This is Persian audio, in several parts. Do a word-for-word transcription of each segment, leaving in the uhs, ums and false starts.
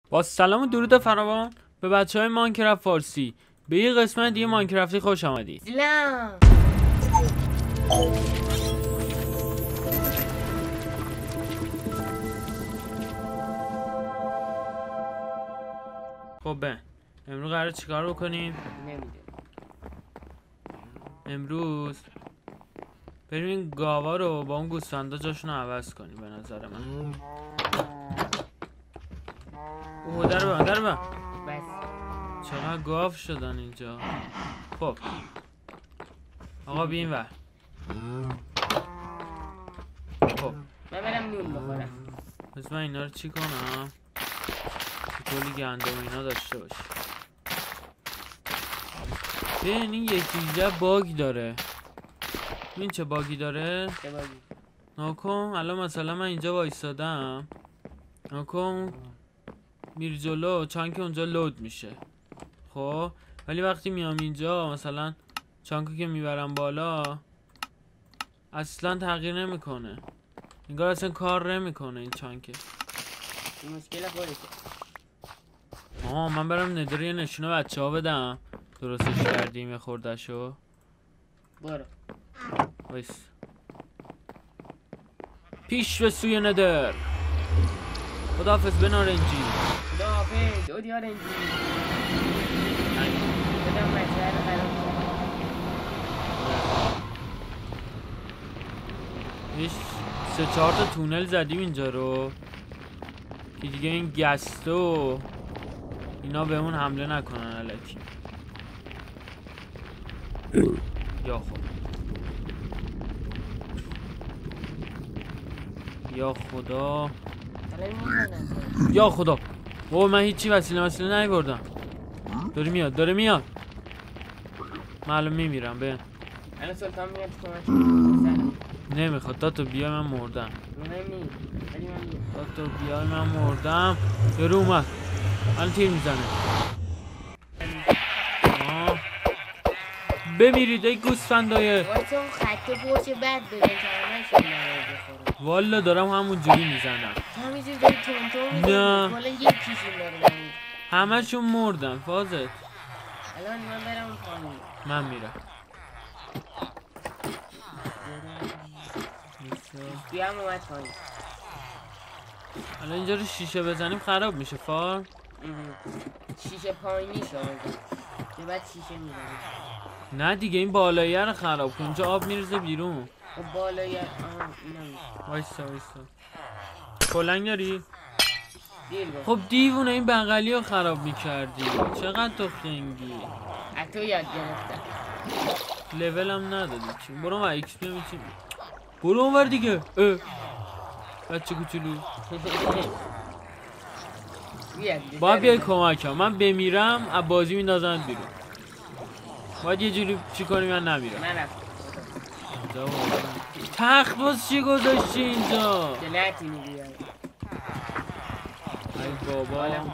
با سلام و درود فراوان به بچه های ماینکرافت فارسی، به یه قسمت دیگه ماینکرافتی خوش آمدید. سلام. خب به امروز قراره چیکار بکنیم؟ نمیدونم. امروز بریم این گاوا رو با اون گوسفندا جاشون رو عوض کنیم به نظر من. اوه در با در با بس. چقدر گاو شدن اینجا. خب آقا بیم ور. خب من برم نون بخورم. بس من اینا رو چی کنم؟ کلی گندم اینا داشته باشه. ببین این یکی اینجا باگ داره. این چه باگی داره؟ چه باگی؟ ناکن الان مثلا من اینجا وایستادم، ناکن میری جلو چانک اونجا لود میشه. خب ولی وقتی میام اینجا مثلا چانکی که میبرم بالا اصلا تغییر نمیکنه، انگار اصلا کار نمیکنه این چانکه. این مشکل خودشه. آه من برم نداره یه نشونه بچه ها بدم درستش کردیم یه خوردشو. برو. وایس پیش به سوی ندر. خداحافظ به نارنجی. خداحافظ اودی آرنجی. بدم مچه رو خراب کنم. یه سه چهار تا تونل زدیم اینجا رو که دیگه این گستو اینا به اون حمله نکنن الکی. یا خب یا خدا یا خدا. او من هیچی وسیله وسیله نیاوردم. داره میاد داره میاد. من الان میمیرم. به الان سلطان میاد کمک. نمیخواد تا تو بیای من مردم. مهم نیست ولی من میاد. تا تو بیای من مردم. یارو اومد الان تیر میزنه. بمیرید ای گوسفندای. واسه اون خط پشت بد بزن که همه شون نرد بخورم. والا دارم همون جوری میزنم. همینجور داری تون تون میزنی. نه. کلا یکیشون داره نمید. همه شون مردن فازت. الان من برم اون پایین. من میرم. بیام اومد پایین. الان اینجا رو شیشه بزنیم خراب میشه فار. شیشه پایینی شد که بعد شیشه میزنیم. نه دیگه این بالاییه رو خراب کن. اینجا آب میرزه بیرون. خب بالایی آها اینم وایسا وایسا. کلنگ داری؟ دیر گفت. خب دیوونه این بغلی رو خراب میکردی. چقدر تو خنگی. از تو یاد گرفتم. لول هم ندادی چی؟ برو ما ایکس پی میچیم. برو اونور دیگه. اه بچه کوچولو باید بیای کمک هم. من بمیرم از بازی میندازن بیرون. باید یه جوری چی کنی من نمیرم. من رفتم. تخت باز چی گذاشتی اینجا؟ جلتی میگیرم. ای بابا دارم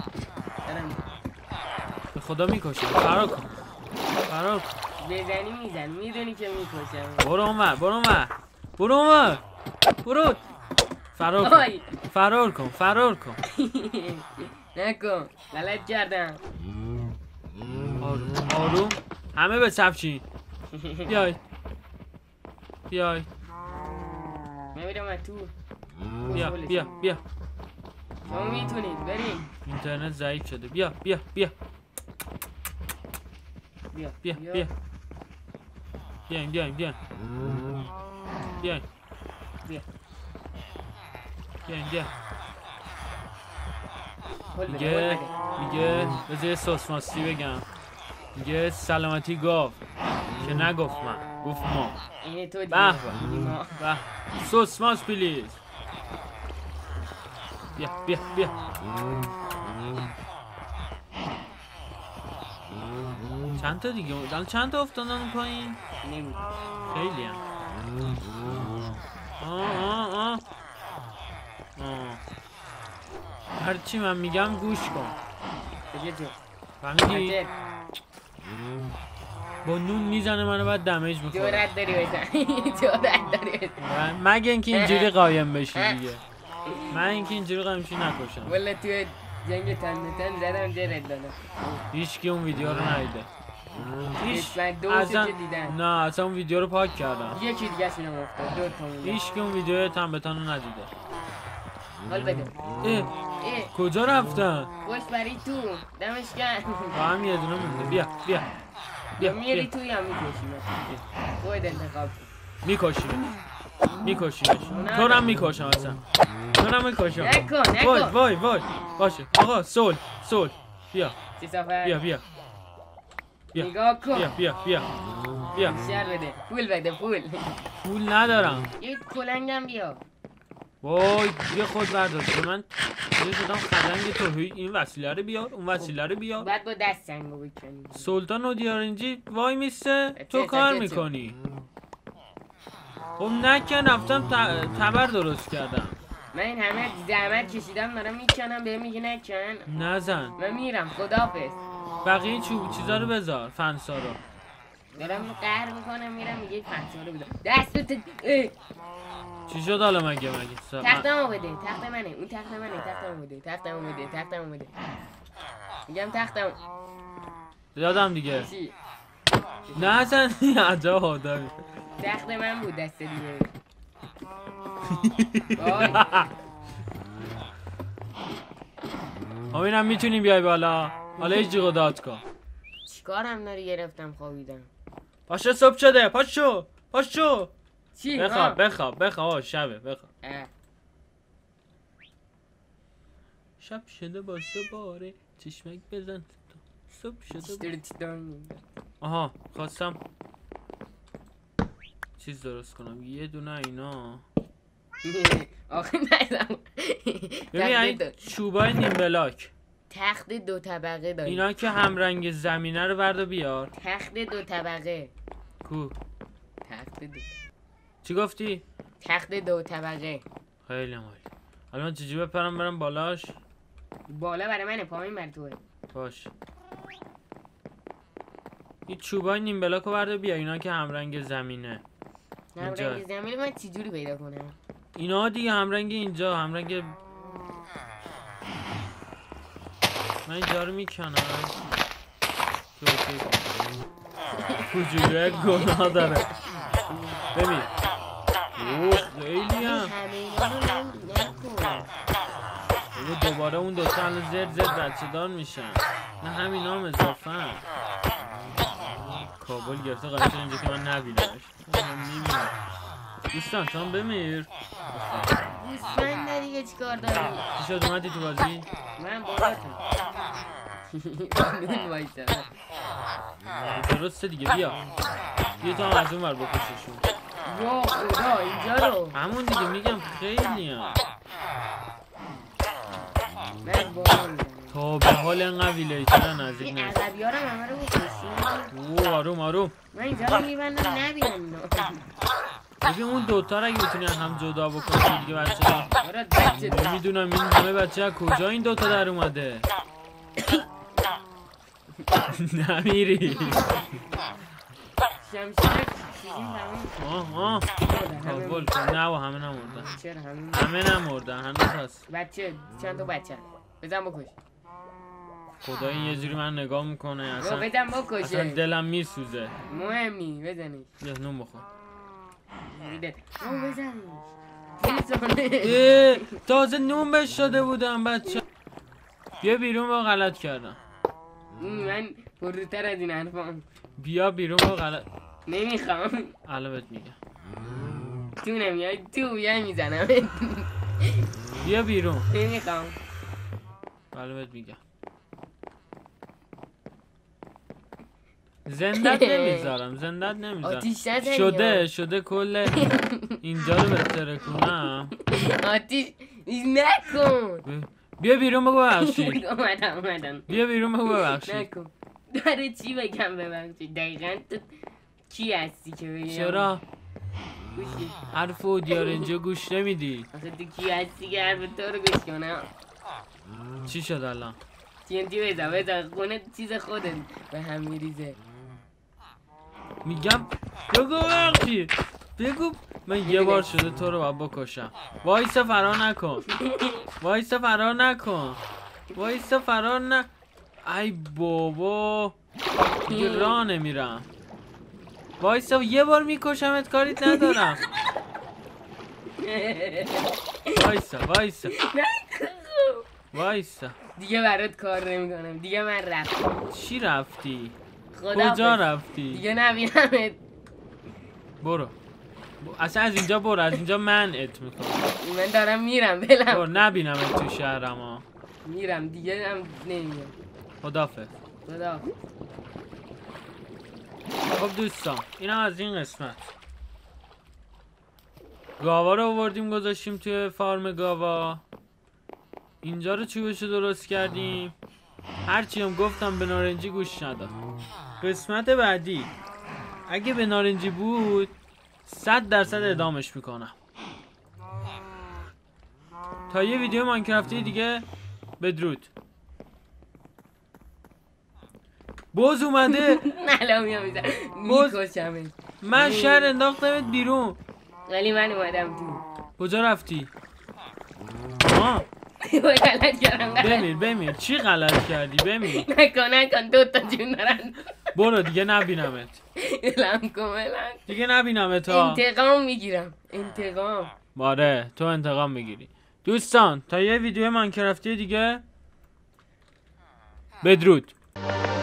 به خدا میکشم. فرار کن فرار کن. بزنی میزن میدونی که میکشم. برو اونور برو اونور برو اونور برو. فرار کن آی. فرار کن فرار کن. نکن غلط کردم. آروم آروم همه به صف چین. بیای بیای من میرم از تو. بیا بیا بیا. شما میتونید برید. اینترنت ضعیف شده. بیا بیا بیا بیا بیا بیا بیاین بیاین بیاین بیاین بیا بیاین بیا. هل بده، هل میگه بده. میگه بذار یه سوسماستی بگم. میگه سلامتی گاو که نگفت من گفت ما. اینه تو دیگه. به دیگه ما. به سوسماس پلیز. بیا بیا بیا. چند تا دیگه الان چند تا افتادن اون پایین؟ نمیدونم. خیلی هم. آه آه آه آه. هرچی من میگم گوش کن. کجا تو؟ فهمیدی؟ حاضر. با نون میزنه منو بعد دمیج میخوره. جورت داری بزن. جورت داری بزن. مگه اینکه اینجوری قایم بشی دیگه. من اینکه اینجوری قایم شی نکشم. والا تو جنگ تن تن زدم جرد دادم. هیچکی اون ویدیو رو ندیده. هیچ من دو اصلا که دیدم. نه اصلا اون ویدیو رو پاک کردم. یکی دیگه شونم افتاد دو تا مونده. هیچکی اون ویدیو تن به تن رو ندیده. حال بده. اه اه کجا رفتن؟ خوش بری تو دمش گرم. با هم یه دونه مونده. بیا بیا یا بیا میری بیا. تو یا میکشیم. خود انتخاب کن. میکشیم میکشیمش تو رو هم میکشم اصلا تو رو هم میکشم. نکن نکن. وای وای وای باشه آقا سول سول بیا چی سفر؟ بیا بیا بیا. نگاه کن. بیا بیا بیا بیا شر بده. پول بده پول. پول ندارم. یه کلنگم بیا. وای یه خود برداشت من یه شدم خدنگ تو هی این وسیله رو بیار اون وسیله رو بیار. بعد با دست سنگو بکنی. سلطان و دیارنجی وای میسته تو چه- کار چه- چه- میکنی. خب نکن رفتم ت- تبر درست کردم. من این همه زحمت کشیدم دارم میکنم به میگه نکن. نزن من میرم خداحافظ. بقیه چوب چیزا رو بذار فنسا رو. دارم قهر میکنم میرم میگه پنسه رو بده دستت. اه. چی شد حالا مگه مگه سا- تختمو بده تخت منه اون تخت منه تختمو بده تختمو بده تختمو بده میگم تختم دادم دیگه. چی نزن عجب آدمی. تخت من بود دست دیگه. وای همینم میتونی بیای بالا. حالا هیچ جیغ و داد کن. چیکارم داری گرفتم خوابیدم. پاشو صبح شده پاشو پاشو چی بخواب بخواب بخواب آه، شبه بخواب. اه. شب شده باز دوباره چشمک بزن تو صبح شده با- چطوری چطور میگه آها خواستم چیز درست کنم یه دونه اینا. آخه نیدم. ببین این چوبای نیم بلاک تخت دو طبقه داری. اینا که همرنگ زمینه رو بردا بیار. تخت دو طبقه. کو تخت دو چی گفتی؟ تخت دو طبقه. خیلی مالی. حالا من چجوری بپرم برم بالاش؟ بالا برای منه پایین بر توه. باش این چوبای نیم بلاک رو بردا بیا اینا که همرنگ زمینه. اینجا. همرنگ زمین من چجوری پیدا کنم؟ اینا دیگه همرنگ اینجا همرنگ من اینجا رو میکنم که اوکی کنم. کجوره گناه داره ببین اوه خیلی هم همه اینا رو نم- نکن. بابا دوباره اون دوتا الان زد زد بچه دار میشن. نه همین هم اضافه هم کابل گرفته قرار اینجا که من نبینمش. من میبینم دوستان تو هم بمیر. گوسفند داری که چیکار داری؟ چی شد اومدی تو بازی؟ من بالاتم. نون وایسا. درسته دیگه بیا بیا تو هم از اون ور بکششون. وا خدا اینجا رو. همون دیگه میگم خیلی هم من بالا میزنم. تا به حال اینقدر ویلیتر نزدیک این نشد. عقبی ها رو همه رو بکشیم. اوه آروم آروم. من اینجا رو میبندم نبینم اینا. ببین اون دوتا رو اگه بتونی هم جدا بکنی دیگه بچه ها آره بچه دار. نمیدونم این همه بچه ها کجا این دوتا در اومده. نمیری شمشیر چیزی همه آه آه همه کابل کن نه و همه نمردن چرا همه همه نمردن هنوز هست. بچه چند تا بچه بزن بکش. خدا این یه جوری من نگاه میکنه با اصلا بزن اصلا بکشه. دلم میسوزه. مهم نی بزنش. یه نون بخور. میده. او بزنش. میزنه. اه، تازه نون بهش شده بودم بچه. بیا بیرون با غلط کردم. من پرتر از این حرفام. بیا بیرون با غلط. نمیخوام. الان بهت میگم. تو نمیای تو بیا میزنم. بیا بیرون. نمیخوام. الان بهت میگم. زندت نمیذارم زندت نمیذارم. آتیش نزنی شده ها. شده کل اینجا رو بهتره کنم. آتیش نکن. بیا بیرون بگو ببخشید. اومدم اومدم. بیا بیرون بگو ببخشید. نکن. داره چی بگم ببخشید دقیقا تو کی هستی که بگم؟ چرا گوشی. حرف و دیارنجا گوش نمیدی؟ آخه تو کی هستی که حرف تو رو گوش کنم؟ چی شد الان؟ تی ان تی بزن بزن خونه چیز خودت به هم میریزه. میگم بگو ببخشید بگو من یه بار شده تو رو باید بکشم. وایسا فرار نکن وایسا فرار نکن وایسا فرار نه. ای بابا دیگه راه نمیرم. وایسا یه بار میکشمت کاریت ندارم. وایسا وایسا وایسا دیگه برات کار نمیکنم. دیگه من رفتم. چی رفتی؟ خدا کجا رفتی؟ دیگه نبینمت. برو ب- اصلا از اینجا برو، از اینجا منعت میکنم. من دارم میرم برو بلم. نبینمت تو شهرم ها. میرم دیگه هم نمیام. خدافظ. خدا. خب دوستان اینم از این قسمت. گاوا رو آوردیم گذاشتیم توی فارم گاوا. اینجا رو چوبشو درست کردیم. هرچی هم گفتم به نارنجی گوش نداد. قسمت بعدی اگه به نارنجی بود صد درصد ادامش میکنم. تا یه ویدیو ماینکرافتی دیگه بدرود. بز اومده. الان میام میزن باز- میکشمت. من شهر انداختمت بیرون. ولی من اومدم تو. کجا رفتی؟ آه غلط کردم. غلط. بمیر بمیر. چی غلط کردی؟ بمیر. نکن نکن دو تا جون دارن. برو دیگه نبینمت. الان کن الان. دیگه نبینمت ها. انتقام میگیرم. انتقام. آره تو انتقام میگیری. دوستان تا یه ویدیو ماینکرافتی دیگه بدرود.